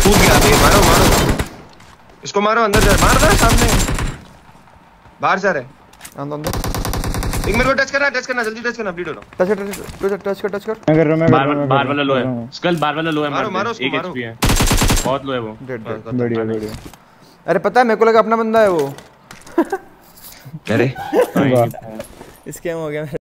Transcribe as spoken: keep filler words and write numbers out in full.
कूद गया अभी। मारो मारो इसको, मारो अंदर जा, मार दो सामने, बाहर जा रहे अंदर अंदर। एक मेरे को टच करना, टच करना जल्दी, टच करना, ब्लीड हो रहा। टच टच टच कर, टच कर। मैं कर रहा हूं, मैं कर रहा हूं। बार वाला लो है, स्कल बार वाला लो है। मारो मारो उसको, मारो। है बहुत लो है वो। बढ़िया बढ़िया। अरे पता है मेरे को लगा अपना बंदा है वो। अरे वाह स्कैम हो गया।